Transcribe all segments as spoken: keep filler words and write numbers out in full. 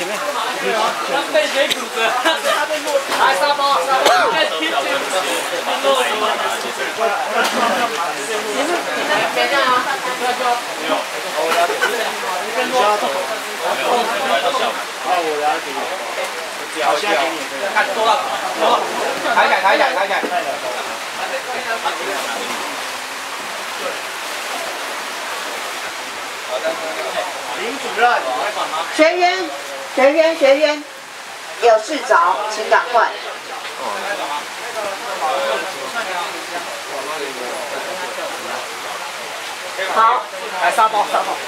前面。 被谁骨折？来沙包，沙包，在贴近，落什么？别这样啊！不要叫。我了解。你跟我。啊，我了解。好，现在给你。看多了，多了。抬起来，抬起来，抬起来。林主任， 学员，学员，学员，有事找，请赶快。好， 来沙包，沙包。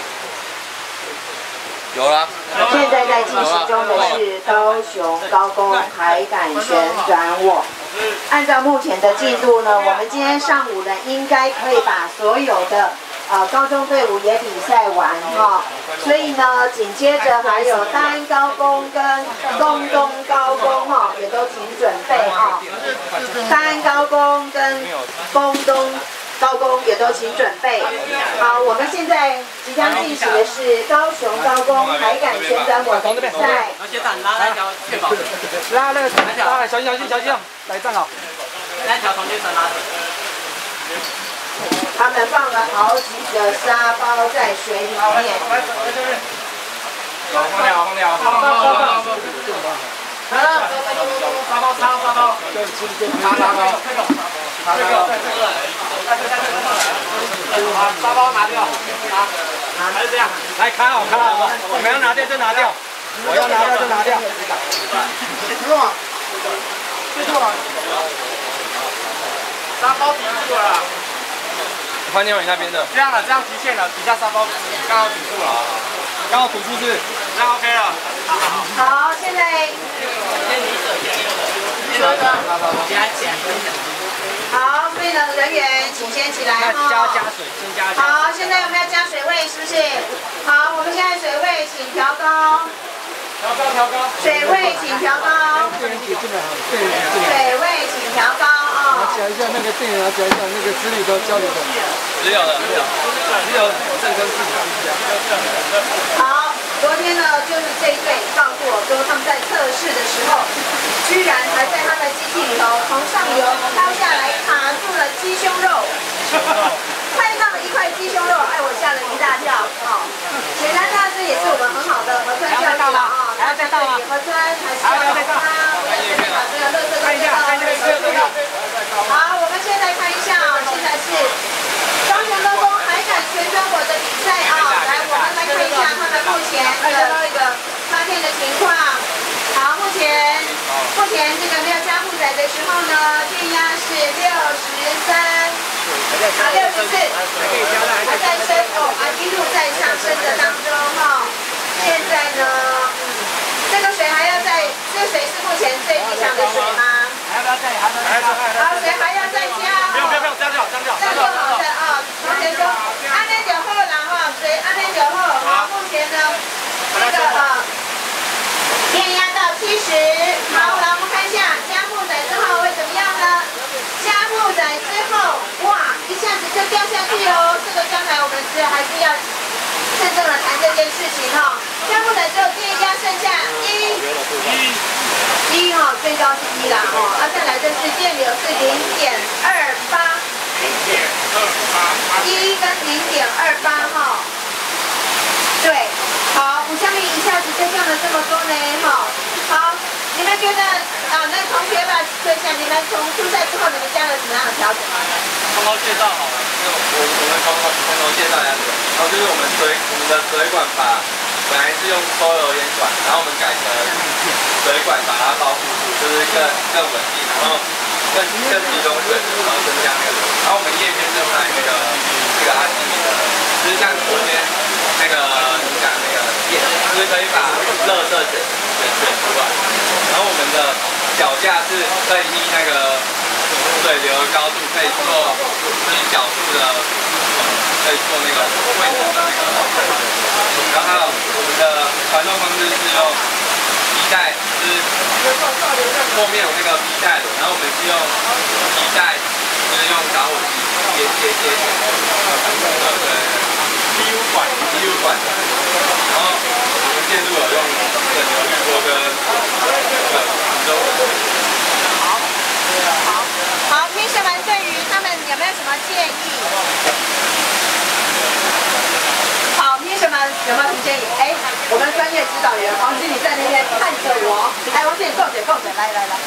有了。 现在在进行中的是高雄高工海杆旋转网。按照目前的进度呢，我们今天上午呢应该可以把所有的呃高中队伍也比赛完哈、哦，所以呢紧接着还有大安高工跟东东高工哈、哦，也都请准备哈、哦。大安高工跟东东高工也都请准备。好，我们现在即将进行的是高雄高工海杆旋转网的比赛。 而且打拉那条确保。 拉那个，拉，小心小心小心，来站好。 那条同学绳拉着。 他们放了好几个沙包在水里面。 放掉，放掉，放放放放。来了，沙包，沙包，沙包。沙包，这个，这个，这个。好，沙包拿掉，拿，拿，还是这样。来，看好，看好，你们要拿掉就拿掉，我要拿掉就拿掉。别动啊！别动啊！沙包抵住了啦。 换掉你那边的。 这样了，这样极限了，底下沙包刚好抵住了，刚好堵住是，这样 OK 了。 好，现在。好，所以呢，人员请先起来哈。 加加水，先加加。 好，现在我们要加水位，是不是？好，我们现在水位请调高。 调高，调高。 水位请调高。 店员姐进来，对， 水位请调高啊。 讲一下那个店员，讲一下那个资历都交流的。只有的，只有，只有正跟市场。 好，昨天呢，就是这一对告诉我说，他们在测试的时候，居然还在他的机器里头从上游掏下来卡住了鸡胸肉，拍到了一块鸡胸肉，哎，我吓了一大跳啊！显然呢，这也是我们很好的河川教育了啊，还要再到吗？河川还是要再到啊，我们先把这个垃圾都带到这个。好，我们现在看一下啊，现在是高雄高工海杆旋转火的比赛啊，来，我们来看一下他们目前的这个发电的情况。好，目前目前这个没有加负载的时候呢，电压是六十三，啊六十四，还在升哦，啊一路在上升的当中哈。现在呢，这个水还要再，这个水是目前最理想的水吗？ 还要不要再？还要再？ 好，水还要再加。 不用不用不用，这样就好，这样就好。 这样就好的啊，同学说，安内就好啦哈，水安内就好。好，目前呢，这个呃。电压到七十，好，来我们看一下加负载之后会怎么样呢？加负载之后，哇，一下子就掉下去哦。这个刚才我们是还是要慎重的谈这件事情哈、哦。加负载之后，电压剩下一，一哈，最高是一啦哈、哦。啊，再来就是电流是零点二八，零点二八，一跟零点二八哈。对，好，我下面一下子就降了这么多呢，哈，好，你们觉得啊，那同学吧，说一下，你们从初赛之后，你们加了什么样的调整？ 从头介绍好了，就我我们从头从头介绍一下，然后就是我们水我们的水管把本来是用抽油烟管，然后我们改成水管把它包覆住，就是更更稳定，然后更更集中水，然后增加那个流。然后我们叶片就买那个这个阿基米的，就是像昨天。那个你讲那个电，就是可以把垃圾卷卷卷出来，然后我们的脚架是可以依那个水流的高度，可以做依角度的，可以做那个位置的那个，然后还有我们的传动方式是用皮带，就是后面有那个皮带的，然后我们是用皮带，就是用打火机接接接起来，对。P U 管 ，P U 管，然后我们线路有用整流建议？好，你什么有没有什么建议？哎，我们专业指导员王经理在那边看着我。哎，王经理，共点共点，来来来。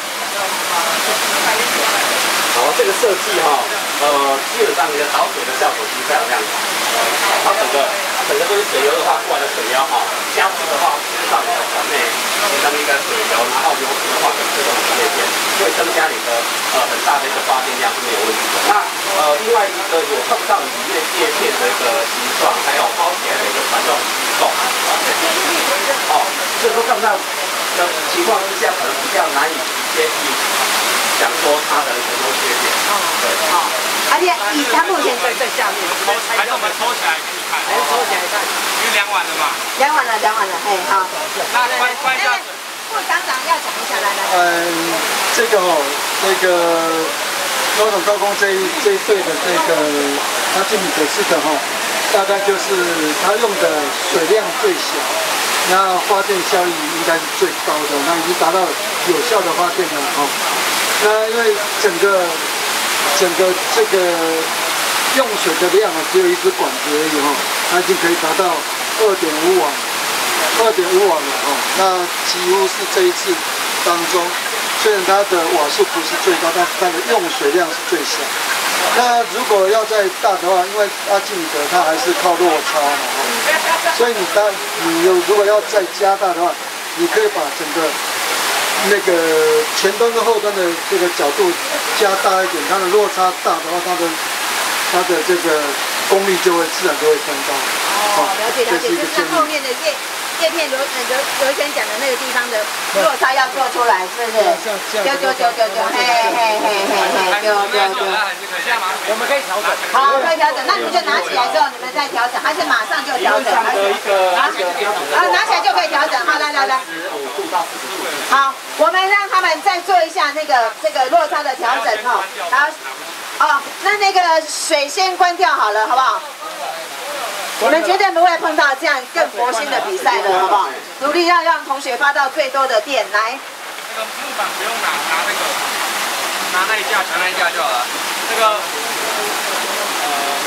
好，这个设计哈，呃，基本上你的导水的效果是非常亮的。它整个整个都是水流的话过来的水流哈，加速的话事实上你的船内形成一个水流，然后流速的话跟这种叶片会增加你的呃很大的一个发电量是没有问题的。那呃另外一个有碰到里面叶片的一个形状，还有包起来的一个传动结构。哦，所以说看不到的情况之下，可能比较难以直接去讲说它的一个优缺点。哦，对， 好。而且以它目前在在下面， 还是我们抽起来给你看， 还是抽起来看， 因为量完了嘛。 量完了，量完了，哎，好。 那关关一下。 副厂长要讲一下，来来。 嗯，这个哦，那个高等高工这一这一队的这个阿基米德式的哈，大概就是它用的水量最小，那发电效益应该是最高的，那已经达到有效的发电了哈。那因为整个整个这个用水的量啊，只有一支管子而已哈，它已经可以达到二点五瓦。二点五瓦了哈，那几乎是这一次当中，虽然它的瓦数不是最高，但它的用水量是最小。那如果要再大的话，因为阿基米德它还是靠落差嘛哈，所以你当你有如果要再加大的话，你可以把整个那个前端跟后端的这个角度加大一点，它的落差大的话，它的它的这个功率就会自然就会升高。 哦，了解了解，就是后面的叶叶片螺呃螺螺旋桨的那个地方的落差要做出来，是不是？丢丢丢丢丢，嘿嘿嘿嘿嘿，丢丢丢。 我们可以调整。 好，可以调整。那你们就拿起来之后，你们再调整，还是马上就调整？还是拿起来？啊，拿起来就可以调整。好，来来来。好，我们让他们再做一下那个这个落差的调整哈。然后，哦，那那个水先关掉好了，好不好？我们绝对不会碰到这样更佛心的比赛的，好不好？努力要让同学发到最多的电，来。 那个木板不用拿，拿那个，拿那一架，拿那一架就好了。那个，呃，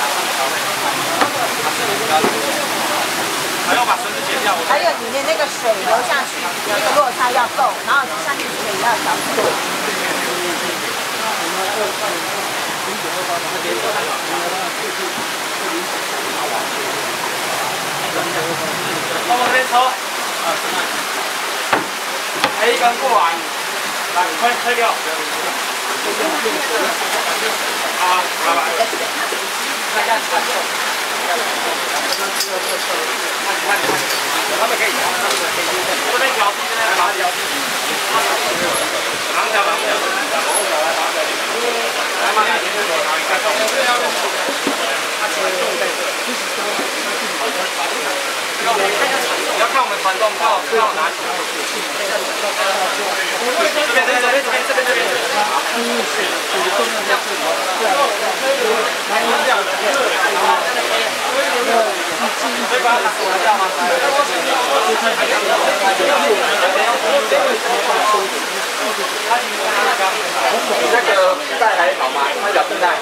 还要把绳子剪掉。 还有里面那个水流下去，那个落差要够，然后下面水也要调整。 往那边抽，还一根过来，来，快推掉。好，拜拜。看一下，看一下。他们可以调，这边调低，这边把它调低。盲调，盲调。来，慢点，再动。它前面动在这。你要看我们传动靠靠拿起来。这边这边这边这边这边这边。可以把它拿出来掉吗？你那个丝带还好吗？那条丝带。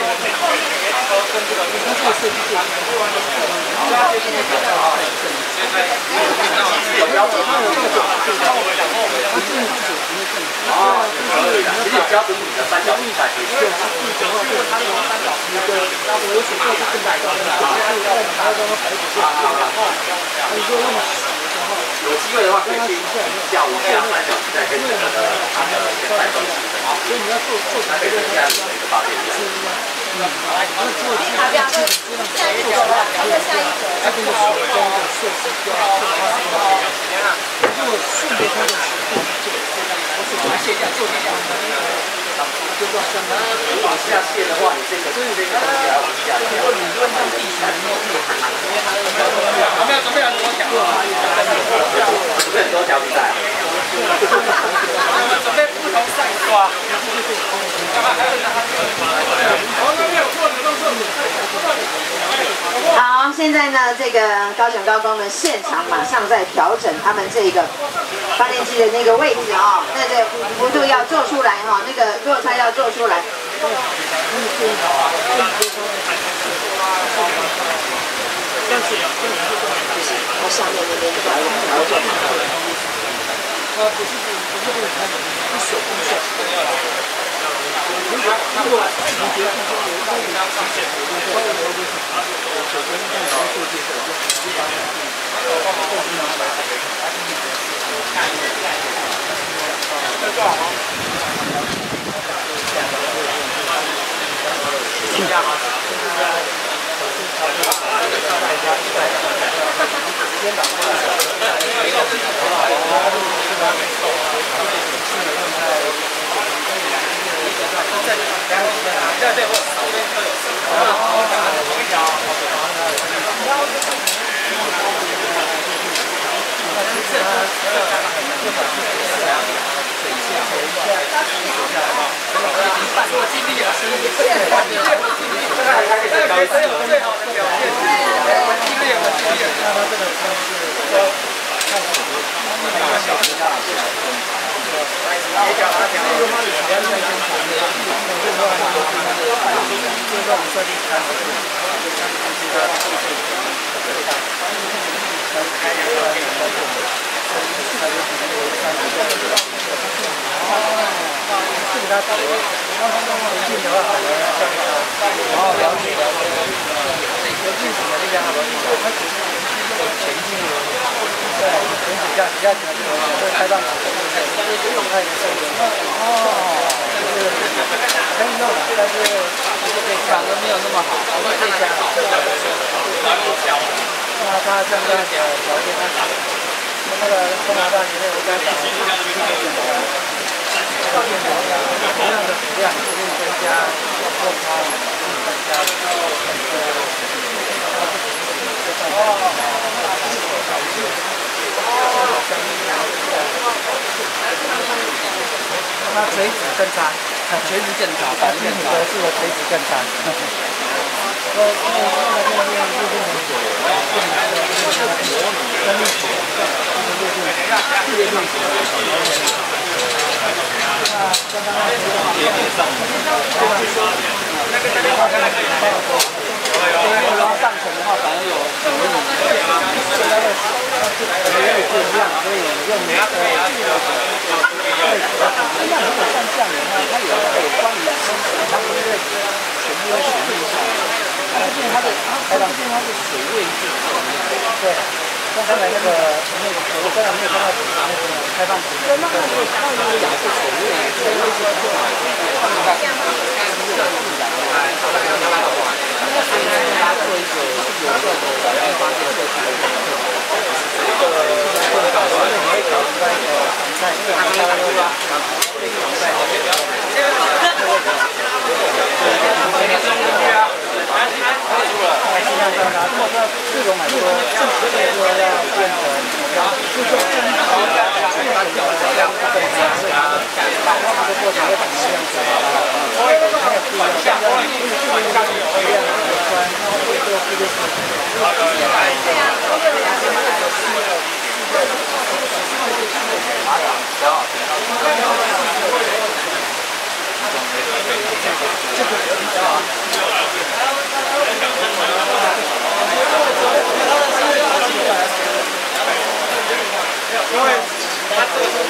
有标准吗？哦，其实有标准你的三角丝带可以。有机会的话可以去比较一下三角丝带跟这个的它的一个带动性的啊，所以你要做做才可以这样子的一个发电量。 好，两个下一组了，然后下一组。这边的水跟的设计就要做它是如果顺着它的时速去做，我手把它卸掉，就这样。就叫相当于往下卸的话，你这个这个东西还往下卸。如果你论到地形， 有没有准备了多条？ 准备很多条比赛。 准备不同赛是吧？ 好，现在呢，这个高雄高工呢，现场马上在调整他们这个发电机的那个位置哦，那个幅度要做出来哈、哦，那个落差要做出来。 下面那边比较有条件。 啊，不是不是不是不是，是手工线。如果如果你觉得说有那个上线，我稍微了解一下，手工线然后做这个，就把这多少吗？这样吗？肩膀过来。对对，我这边都有。我跟你讲，我尽力了，这个还可以高一些，最好的表现。我尽力，我尽力。那他这个是看那个小时大。你讲他讲，因为他的时间在现场的，就是说他就是说我们设计开始，就是说最大。开一个给操作，他就只能有三十个。哦，这个他到了，回去的话，可能像哦，了解了解。有具体的那个好了，他只是前进的，对，前几家几家几家会开放动态的设计。哦，就是可以用，但是长得没有那么好，这家。那他这样的条件，那个中华大学的我刚才讲的，那个变成同样的质量，可以增加落差，可以增加那垂直更差，垂直更差，反正你的是我垂直更差。那那那个那个六六零九，六零九，三六九，六六六，四六六九。那刚刚那个也很上，对吧？那个那个话，那个然后上层的话，反而有很多种，所以它的它是也有不一样，所以用那个对，那如果像这样的话，它有有关于生存，它不是全部要去对下。毕竟它的，它毕竟它是水位是对，像刚才那个那个，我刚才没有看到那个开放式的，那个那个氧是水位，水位是要做好，它们大概是热自然的，那个水呢，它做一个有效的燃发电设计的一个这个这个导致你会调出来一个常态，因为常态对吧？这个常态，这个尽量让它，如果说这种来说，正式的说要变成，就是说正式的它有这样的对象是它的把它这个过程会怎么样子啊？还有不一样，像因为这个这样的核酸，它会做这个事情。这个比较好。因为它这个是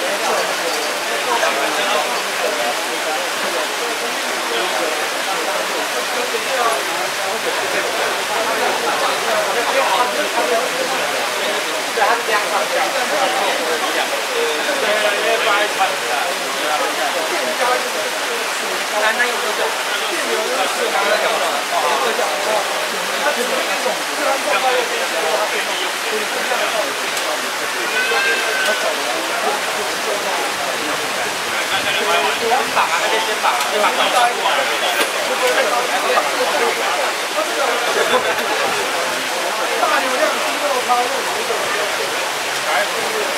那那有多久？是刚刚讲的，这讲的话，它只是一种自然状态的变化，它变成就是这样的。它走了，就就就那个。肩膀啊，那边肩膀啊，肩膀更大一点。大流量肌肉操用这个，还是。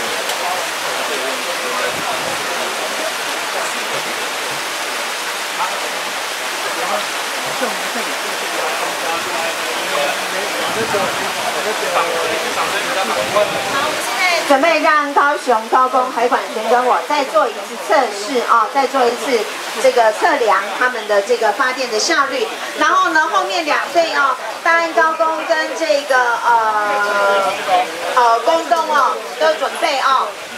准备让高雄高工海管员跟我再做一次测试啊，再做一次这个测量他们的这个发电的效率。然后呢，后面两队哦，大安高工跟这个呃呃工东哦，都准备哦。